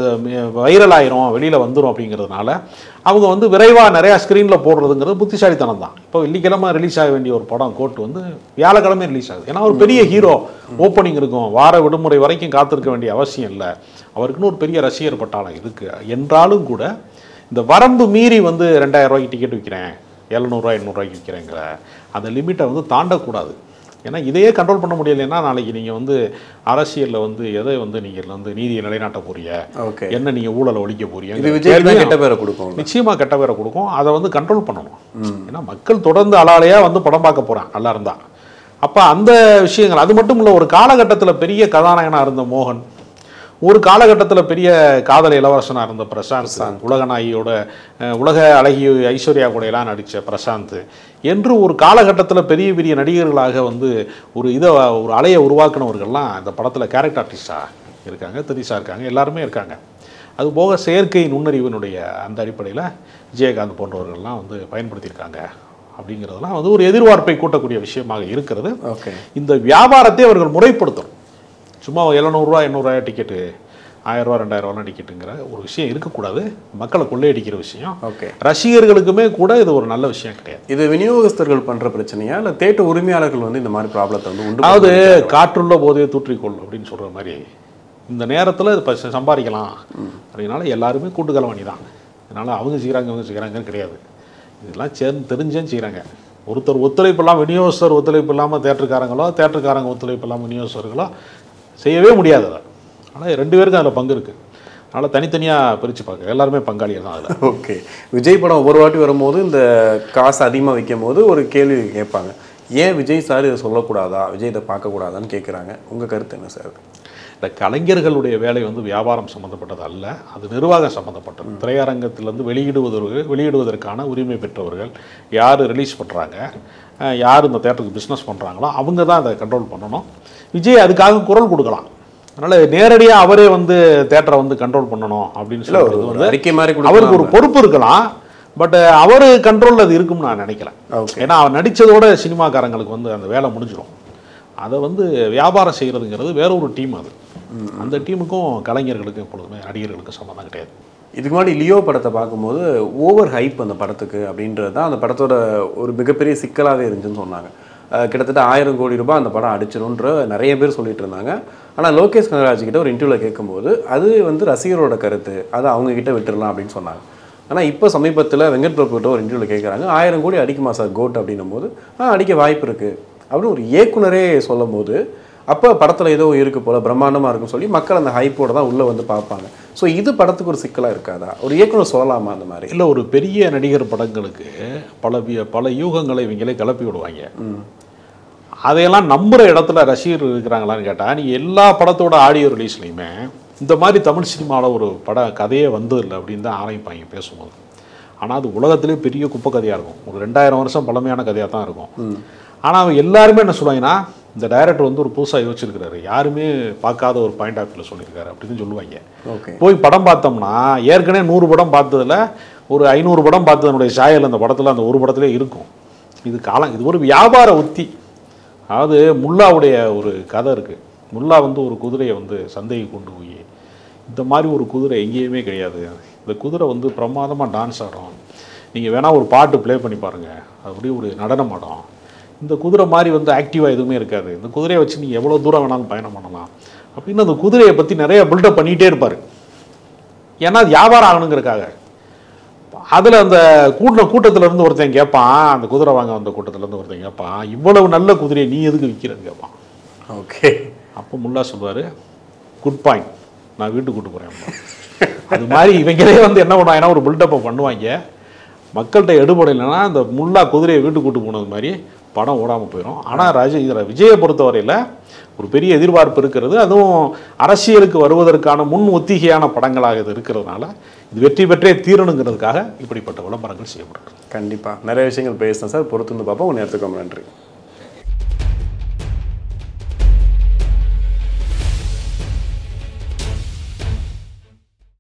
வைரல் ஆயிரும், வெளியில் வந்துடும் அப்படிங்கிறதுனால அவங்க வந்து விரைவாக நிறையா ஸ்க்ரீனில் போடுறதுங்கிறது புத்திசாலித்தனம் தான். இப்போ வெள்ளிக்கிழமை ரிலீஸ் ஆக வேண்டிய ஒரு படம் கோட் வந்து வியாழக்கிழமை ரிலீஸ் ஆகுது. ஏன்னா ஒரு பெரிய ஹீரோ, ஓப்பனிங் இருக்கும், வார விடுமுறை வரைக்கும் காத்திருக்க வேண்டிய அவசியம் இல்லை. அவருக்குன்னு ஒரு பெரிய ரசிகர் பட்டாளம் இருக்குது. என்றாலும் கூட இந்த வரம்பு மீறி வந்து ரெண்டாயிரம் ரூபாய்க்கு டிக்கெட் விற்கிறேன், எழுநூறுவா எண்ணூறுரூவாய்க்கு விற்கிறேங்கிற அந்த லிமிட்டை வந்து தாண்டக்கூடாது. ஏன்னா இதையே கண்ட்ரோல் பண்ண முடியலைன்னா நாளைக்கு நீங்கள் வந்து அரசியலில் வந்து எதை வந்து நீங்கள் வந்து நீதியை நிலைநாட்ட போறீங்க, என்ன நீங்கள் ஊழலை ஒழிக்க போறீங்க, கெட்ட பேரை கொடுக்கும். நிச்சயமாக கெட்ட பேரை கொடுக்கும். அதை வந்து கண்ட்ரோல் பண்ணணும். ஏன்னா மக்கள் தொடர்ந்து அலாலையாக வந்து படம் பார்க்க போகிறான் நல்லா இருந்தால். அப்போ அந்த விஷயங்கள் அது மட்டும் இல்லை. ஒரு காலகட்டத்தில் பெரிய கதாநாயகனாக இருந்த மோகன், ஒரு காலகட்டத்தில் பெரிய காதல் இளவரசனாக இருந்த பிரசாந்த், உலகநாயகியோட உலக அழகி ஐஸ்வர்யா கூடையெல்லாம் நடித்த பிரசாந்த் என்று ஒரு காலகட்டத்தில் பெரிய பெரிய நடிகர்களாக வந்து ஒரு இதை ஒரு அலையை உருவாக்கினவர்கள்லாம் இந்த படத்தில் கேரக்டர் ஆர்டிஸ்டாக இருக்காங்க, திரிசா இருக்காங்க, எல்லாருமே இருக்காங்க. அதுபோக செயற்கை நுண்ணறிவினுடைய அந்த அடிப்படையில் விஜயகாந்த் போன்றவர்கள்லாம் வந்து பயன்படுத்தியிருக்காங்க. அப்படிங்கிறதுலாம் வந்து ஒரு எதிர்பார்ப்பை கூட்டக்கூடிய விஷயமாக இருக்கிறது. இந்த வியாபாரத்தை அவர்கள் முறைப்படுத்தணும். சும்மா எழுநூறுவா எண்ணூறுரூவா டிக்கெட்டு, ஆயிரரூவா ரெண்டாயிரரூவாலாம் டிக்கெட்டுங்கிற ஒரு விஷயம் இருக்கக்கூடாது. மக்களை கொள்ளையடிக்கிற விஷயம். ஓகே, ரசிகர்களுக்குமே கூட இது ஒரு நல்ல விஷயம் கிடையாது. இது விநியோகஸ்தர்கள் பண்ணுற பிரச்சனையா இல்லை தேட்டர் உரிமையாளர்கள் வந்து இந்த மாதிரி ப்ராப்ளத்தை வந்து உண்டு? அதாவது காற்றுள்ள போதே தூற்றிக்கொள் அப்படின்னு சொல்கிற மாதிரி இந்த நேரத்தில் இப்போ சம்பாதிக்கலாம் அப்படின்னால எல்லாருமே கூட்டுக்கலவாணி தான். அதனால் அவங்க செய்கிறாங்க அவங்க செய்கிறாங்கன்னு கிடையாது. இதெல்லாம் சேர்ந்து தெரிஞ்சேன்னு செய்கிறாங்க. ஒருத்தர் ஒத்துழைப்பு இல்லாமல், விநியோகஸ்தர் ஒத்துழைப்பு இல்லாமல் தேட்டருக்காரங்களோ, தேட்டருக்காரங்க ஒத்துழைப்பு இல்லாமல் விநியோகஸ்தர்களோ செய்யவே முடியாது. அதை ஆனால் ரெண்டு பேருக்கும் அதில் பங்கு இருக்குது. அதனால் தனித்தனியாக பிரித்து பார்க்க எல்லாருமே பங்காளியாக தான் அதில். ஓகே, விஜய் படம் ஒவ்வொரு வாட்டி வரும்போது இந்த காசு அதிகமாக வைக்கும் போது ஒரு கேள்வி கேட்பாங்க, ஏன் விஜய் சார் இதை சொல்லக்கூடாதா, விஜய் இதை பார்க்கக்கூடாதான்னு கேட்குறாங்க. உங்கள் கருத்து என்ன சார்? இந்த கலைஞர்களுடைய வேலை வந்து வியாபாரம் சம்மந்தப்பட்டது அல்ல, அது நிர்வாகம் சம்மந்தப்பட்டது. திரையரங்கத்திலேருந்து வெளியிடுவதற்கு வெளியிடுவதற்கான உரிமை பெற்றவர்கள் யார் ரிலீஸ் பண்ணுறாங்க, யார் இந்த தேட்டருக்கு பிஸ்னஸ் பண்ணுறாங்களோ அவங்க தான் அதை கண்ட்ரோல் பண்ணணும். விஜய் அதுக்காக குரல் கொடுக்கலாம். அதனால் நேரடியாக அவரே வந்து தேட்டரை வந்து கண்ட்ரோல் பண்ணணும் அப்படின்னு சொல்லி வந்து அறிக்கை மாதிரி அவருக்கு ஒரு பொறுப்பு இருக்கலாம். பட் அவர் கண்ட்ரோலில் அது இருக்கும்னு நான் நினைக்கிறேன். ஓகே. ஏன்னா அவர் நடித்ததோட சினிமாக்காரங்களுக்கு வந்து அந்த வேலை முடிஞ்சிடும். அதை வந்து வியாபாரம் செய்கிறதுங்கிறது வேற ஒரு டீம். அது அந்த டீமுக்கும் கலைஞர்களுக்கும் எப்பொழுதுமே நடிகர்களுக்கும் சம்மந்தம் கிடையாது. இதுக்கு முன்னாடி லியோ படத்தை பார்க்கும்போது ஓவர் ஹைப் அந்த படத்துக்கு அப்படின்றது தான் அந்த படத்தோட ஒரு மிகப்பெரிய சிக்கலாகவே இருந்துச்சுன்னு சொன்னாங்க. கிட்டத்தட்ட ஆயிரம் கோடி ரூபாய் அந்த படம் அடிச்சிடும்ன்ற நிறைய பேர் சொல்லிட்டு இருந்தாங்க. ஆனால் லோகேஷ் கனகராஜ் கிட்ட ஒரு இன்டர்வியூவில் கேட்கும்போது அது வந்து ரசிகரோட கருத்து, அதை அவங்க கிட்ட விட்டுடலாம் அப்படின்னு சொன்னாங்க. ஆனால் இப்போ சமீபத்தில் வெங்கட் பிரபு கிட்ட ஒரு இன்டர்வியூவில் கேட்குறாங்க, ஆயிரம் கோடி அடிக்குமா சார் கோட் அப்படின்னும் போது ஆ அடிக்க வாய்ப்பு இருக்குது அப்படின்னு ஒரு இயக்குனரே சொல்லும் போது அப்போ படத்தில் ஏதோ இருக்கு போல பிரம்மாண்டமாக இருக்குன்னு சொல்லி மக்கள் அந்த ஹைப்போட தான் உள்ளே வந்து பார்ப்பாங்க. ஸோ இது படத்துக்கு ஒரு சிக்கலாக இருக்காதா? ஒரு இயக்குனர் சொல்லலாமா அந்த மாதிரி? இல்லை, ஒரு பெரிய நடிகர் படங்களுக்கு பல பல யூகங்களை இவங்களே கிளப்பி விடுவாங்க. அதையெல்லாம் நம்புகிற இடத்துல ரசிகர் இருக்கிறாங்களான்னு கேட்டால், நீ எல்லா படத்தோட ஆடியோ ரிலீஸ்லையுமே இந்த மாதிரி தமிழ் சினிமாவில் ஒரு பட கதையே வந்ததில்லை அப்படின்னு தான் ஆரம்பிப்பாங்க பேசும்போது. ஆனால் அது உலகத்திலே பெரிய குப்பை கதையாக இருக்கும். ஒரு ரெண்டாயிரம் வருஷம் பழமையான கதையாக தான் இருக்கும். ஆனால் அவங்க எல்லாருமே என்ன சொல்லுவாங்கன்னா, இந்த டைரக்டர் வந்து ஒரு புதுசாக யோசிச்சிருக்கிறாரு, யாருமே பார்க்காத ஒரு பாயிண்ட் ஆஃப் வியூவில் சொல்லியிருக்காரு அப்படின்னு சொல்லுவாங்க. ஓகே. போய் படம் பார்த்தோம்னா ஏற்கனவே நூறு படம் பார்த்ததில் ஒரு ஐநூறு படம் பார்த்ததனுடைய சாயல் அந்த படத்தில் அந்த ஒரு படத்திலே இருக்கும். இது காலம், இது ஒரு வியாபார உத்தி. அதாவது முல்லாவுடைய ஒரு கதை இருக்குது. முல்லா வந்து ஒரு குதிரையை வந்து சந்தையை கொண்டு போய், இந்த மாதிரி ஒரு குதிரை எங்கேயுமே கிடையாது, இந்த குதிரை வந்து பிரமாதமாக டான்ஸ் ஆடும், நீங்கள் வேணால் ஒரு பாட்டு ப்ளே பண்ணி பாருங்கள், அது அப்படியே ஒரு நடனம் ஆடும், இந்த குதிரை மாதிரி வந்து ஆக்டிவாக எதுவுமே இருக்காது, இந்த குதிரையை வச்சு நீங்கள் எவ்வளோ தூரம் வேணாலும் பயணம் பண்ணலாம் அப்படின்னு அந்த குதிரையை பற்றி நிறைய பில்டப் பண்ணிகிட்டே இருப்பார். ஏன்னா அது வியாபாரம் ஆகணுங்கிறதுக்காக. அதில் அந்த கூட்ட கூட்டத்திலேருந்து ஒருத்தன் கேட்பான், அந்த குதிரை வாங்க வந்த கூட்டத்திலேருந்து ஒருத்தன் கேட்பான், இவ்வளவு நல்ல குதிரையை நீ எதுக்கு விற்கிறன்னு கேட்பான். ஓகே. அப்போ முல்லா சொல்லுவார், குட் பாயிண்ட், நான் வீட்டுக்கு கூட்டு போகிறேன். அது மாதிரி இவங்களே வந்து என்ன பண்ணுவாங்கன்னா ஒரு பில்டப்பை பண்ணுவாங்க. மக்கள்கிட்ட எடுபடலைன்னா அந்த முல்லா குதிரையை வீட்டுக்கு கூட்டு போனது மாதிரி படம் ஓடாமல் போயிடும். ஆனால் ராஜ இதில் விஜயை பொறுத்தவரையில் ஒரு பெரிய எதிர்பார்ப்பு இருக்கிறது. அதுவும் அரசியலுக்கு வருவதற்கான முன் ஒத்திகையான படங்களாக இது இருக்கிறதுனால இது வெற்றி பெற்றே தீரணுங்கிறதுக்காக இப்படிப்பட்ட விளம்பரங்கள் செய்யப்படுறது. கண்டிப்பாக நிறைய விஷயங்கள் பேசுகிறேன் சார், பொறுத்து வந்து பார்ப்போம். உங்கள் நேரத்துக்கு ரொம்ப நன்றி.